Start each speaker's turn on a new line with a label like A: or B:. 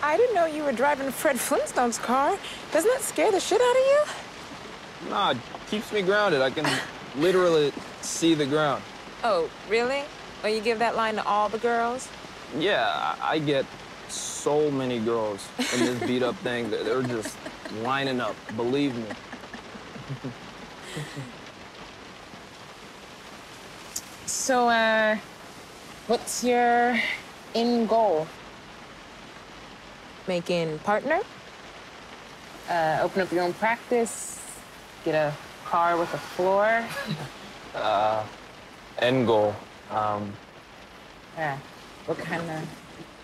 A: I didn't know you were driving Fred Flintstone's car. Doesn't that scare the shit out of you?
B: Nah, it keeps me grounded. I can literally see the ground.
A: Oh, really? Well, you give that line to all the girls?
B: Yeah, I get so many girls in this beat-up thing. They're just lining up, believe me.
A: So, what's your end goal? Making partner? Open up your own practice? Get a car with a floor?
B: End goal.
A: Yeah. What kind of